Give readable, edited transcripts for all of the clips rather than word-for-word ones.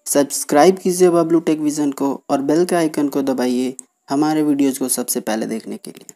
Subscribe कीजिए Bablu take vision को और बेल के आइकन को दबाइए हमारे वीडियोज़ को सबसे पहले देखने के लिए।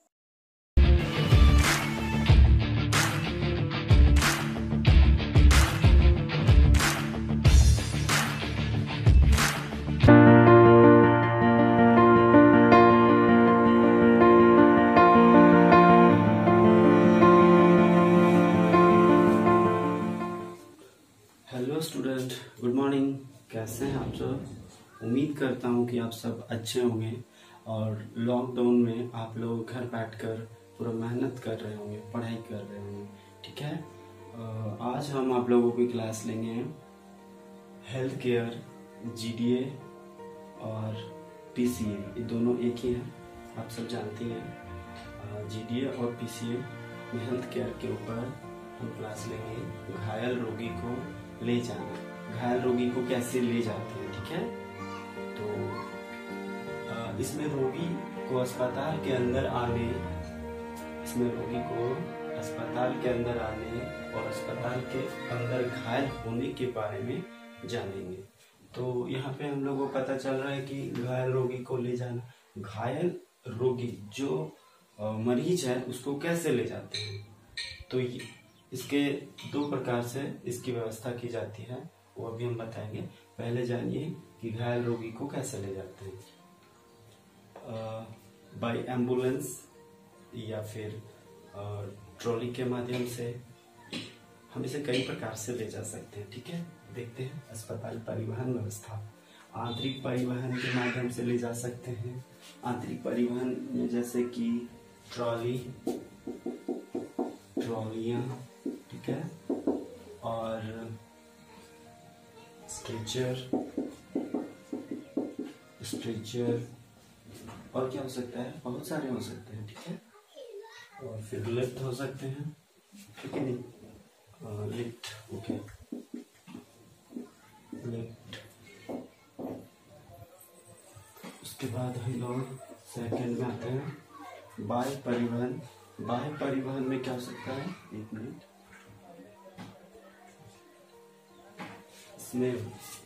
Hello student, good morning. कैसे हैं आप सब? उम्मीद करता हूं कि आप सब अच्छे होंगे और लॉकडाउन में आप लोग घर बैठकर पूरा मेहनत कर रहे होंगे, पढ़ाई कर रहे होंगे। ठीक है, आज हम आप लोगों की क्लास लेंगे हेल्थ केयर, जीडीए और पीसीए। ये दोनों एक ही हैं, आप सब जानती हैं। जीडीए और पीसीए में हेल्थ केयर के ऊपर हम क्लास लेंगे। घायल रोगी को ले जाना, घायल रोगी को कैसे ले जाते हैं, ठीक है। तो इसमें रोगी को अस्पताल के अंदर आने, और अस्पताल के अंदर घायल होने के बारे में जानेंगे। तो यहाँ पे हम लोगों को पता चल रहा है कि घायल रोगी को ले जाना, घायल रोगी जो मरीज है उसको कैसे ले जाते हैं। तो इसके दो प्रकार से इसकी व्यवस्था की जाती है, वो अभी हम बताएंगे। पहले जानिए कि घायल रोगी को कैसे ले जाते हैं। बाय एम्बुलेंस या फिर ट्रॉली के माध्यम से हम इसे कई प्रकार से ले जा सकते हैं, ठीक है। देखते हैं अस्पताल परिवहन व्यवस्था। आंतरिक परिवहन के माध्यम से ले जा सकते हैं। आंतरिक परिवहन में जैसे कि ट्रॉलियाँ, ठीक है, और स्ट्रेचर और क्या हो सकता है, बहुत सारे हो सकते हैं, ठीक है। और फिर लिफ्ट हो सकते हैं, ठीक है नहीं, लिफ्ट, ओके, लिफ्ट। उसके बाद हम लोग सेकंड में आते हैं बाह्य परिवहन। बाह्य परिवहन में क्या हो सकता है, एक मिनट, इसमें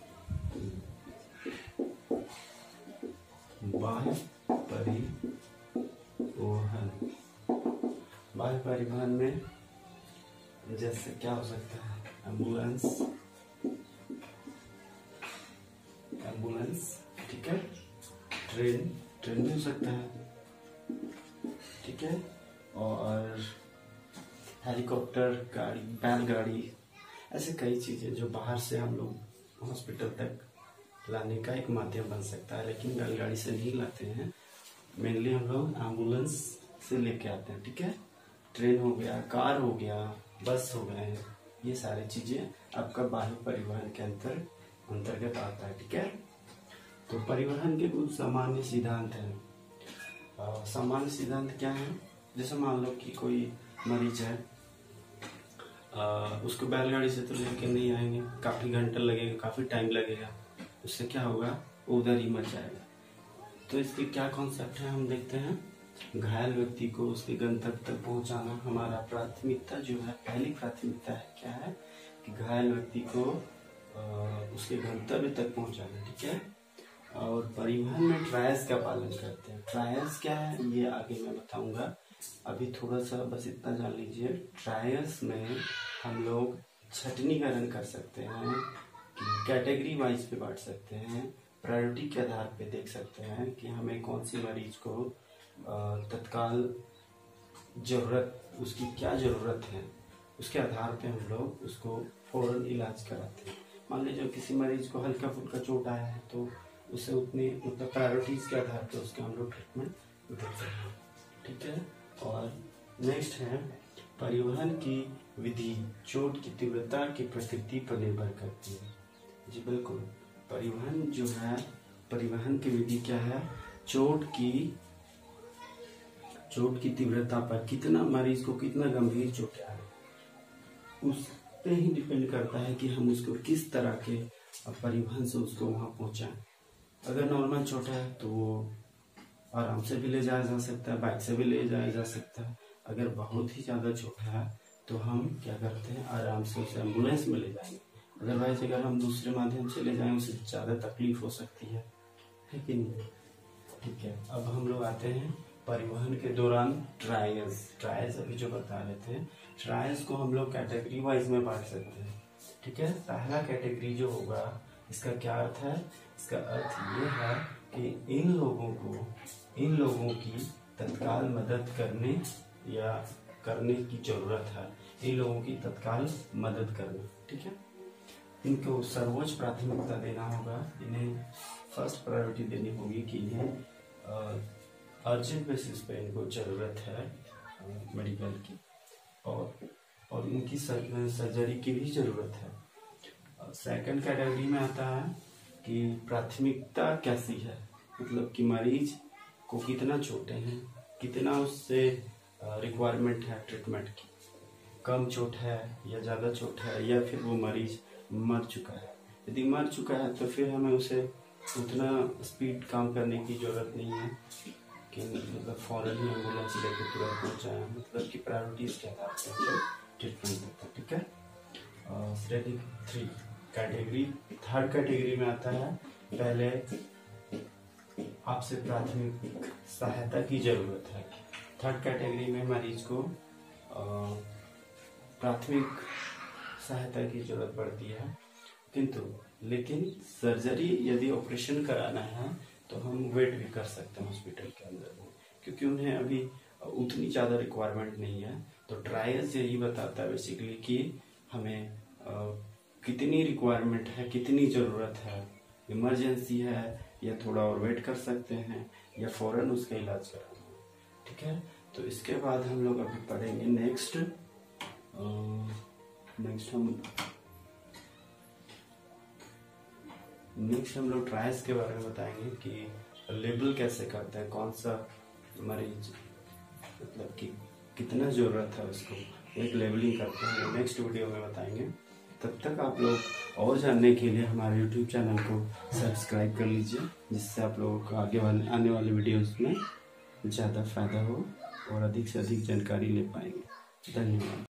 बाह्य परिवहन में जैसे क्या हो सकता है, एम्बुलेंस, ठीक है, ट्रेन भी हो सकता है, ठीक है, और हेलीकॉप्टर, गाड़ी, बैलगाड़ी, ऐसे कई चीजें जो बाहर से हम लोग हॉस्पिटल तक लाने का एक माध्यम बन सकता है। लेकिन बैलगाड़ी से नहीं लाते हैं, मेनली हम लोग एम्बुलेंस से लेके आते हैं, ठीक है। ट्रेन हो गया, कार हो गया, बस हो गए, ये सारी चीजें आपका बाह्य परिवहन के अंतर्गत आता है, ठीक है। तो परिवहन के कुछ सामान्य सिद्धांत हैं। सामान्य सिद्धांत क्या है, जैसे मान लो कि कोई मरीज है, उसको बैलगाड़ी से तो लेके नहीं आएंगे, काफी घंटा लगेगा, काफी टाइम लगेगा, उससे क्या होगा, वो उधर ही मर जाएगा। तो इसके क्या कॉन्सेप्ट है हम देखते हैं। घायल व्यक्ति को उसके गंतव्य तक पहुंचाना हमारा प्राथमिकता जो है, पहली प्राथमिकता है, क्या है कि घायल व्यक्ति को उसके गंतव्य तक पहुंचाना, ठीक है। और परिवहन में ट्रायल्स का पालन करते हैं। ट्रायल्स क्या है ये आगे मैं बताऊंगा, अभी थोड़ा सा बस इतना जान लीजिए। ट्रायल्स में हम लोग छटनीकरण कर सकते हैं, कैटेगरी वाइज पे बांट सकते हैं, प्रायोरिटी के आधार पे देख सकते हैं कि हमें कौन सी मरीज को तत्काल जरूरत, उसकी क्या जरूरत है, उसके आधार पे हम लोग उसको फौरन इलाज कराते हैं। मान लीजिए किसी मरीज को हल्का फुल्का चोट आया है तो उसे उतनी मतलब प्रायोरिटीज के आधार पे उसका हम लोग ट्रीटमेंट देते हैं, ठीक है। और नेक्स्ट है परिवहन की विधि चोट की तीव्रता की प्रकृति पर निर्भर करती है। जी बिल्कुल, परिवहन जो है, परिवहन की विधि क्या है, चोट की तीव्रता पर, कितना मरीज को कितना गंभीर चोट है उस पे ही डिपेंड करता है कि हम उसको किस तरह के परिवहन से उसको वहां पहुंचाएं। अगर नॉर्मल चोट है तो वो आराम से भी ले जाया जा सकता है, बाइक से भी ले जाया जा सकता है। अगर बहुत ही ज्यादा चोट है तो हम क्या करते हैं, आराम से उसे एम्बुलेंस में ले जाएंगे। अदरवाइज अगर हम दूसरे माध्यम से ले जाएं उससे ज़्यादा तकलीफ हो सकती है कि नहीं। ठीक है, अब हम लोग आते हैं परिवहन के दौरान ट्रायल्स अभी जो बता रहे थे, ट्रायल्स को हम लोग कैटेगरी वाइज में बांट सकते हैं। ठीक है, पहला कैटेगरी जो होगा, इसका क्या अर्थ है? इसका अर्थ ये है कि इन लोगों की तत्काल मदद करने या करने की जरूरत है, इन लोगों की तत्काल मदद करना। ठीक है, इनको सर्वोच्च प्राथमिकता देना होगा, इन्हें फर्स्ट प्रायोरिटी देनी होगी कि इन्हें अर्जेंट बेसिस पे इनको ज़रूरत है मेडिकल की, और उनकी सर्जरी की भी ज़रूरत है। सेकंड कैटेगरी में आता है कि प्राथमिकता कैसी है, मतलब कि मरीज को कितना चोटें हैं, कितना उससे रिक्वायरमेंट है ट्रीटमेंट की, कम चोट है या ज़्यादा चोट है, या फिर वो मरीज मर चुका है। यदि मर चुका है तो फिर हमें उसे उतना स्पीड काम करने की ज़रूरत नहीं है कि मतलब फौरन ही एम्बुलेंस लेकर तुरंत पहुँच जाए, मतलब कि प्रायोरिटीज के आधार पर हम लोग ट्रीटमेंट देते हैं। ठीक है, थर्ड कैटेगरी में आता है, पहले आपसे प्राथमिक सहायता की जरूरत है। थर्ड कैटेगरी में मरीज को प्राथमिक सहायता की जरूरत पड़ती है, लेकिन सर्जरी यदि ऑपरेशन कराना है तो हम वेट भी कर सकते हैं हॉस्पिटल के अंदर में, क्योंकि उन्हें अभी उतनी ज़्यादा रिक्वायरमेंट नहीं है। तो ट्रायल्स यही बताता है बेसिकली कि हमें कितनी रिक्वायरमेंट है, कितनी ज़रूरत है, इमरजेंसी है या थोड़ा और वेट कर सकते हैं या फ़ौरन उसका इलाज कराना है। ठीक है, तो इसके बाद हम लोग अभी पढ़ेंगे नेक्स्ट हम लोग ट्रायल्स के बारे में बताएंगे कि लेबल कैसे करते हैं, कौन सा मरीज मतलब कि कितना ज़रूरत है उसको, एक लेबलिंग करते हैं, नेक्स्ट वीडियो में बताएंगे। तब तक आप लोग और जानने के लिए हमारे YouTube चैनल को सब्सक्राइब कर लीजिए, जिससे आप लोगों को आने वाले वीडियोस में ज़्यादा फायदा हो और अधिक से अधिक जानकारी ले पाएंगे। धन्यवाद।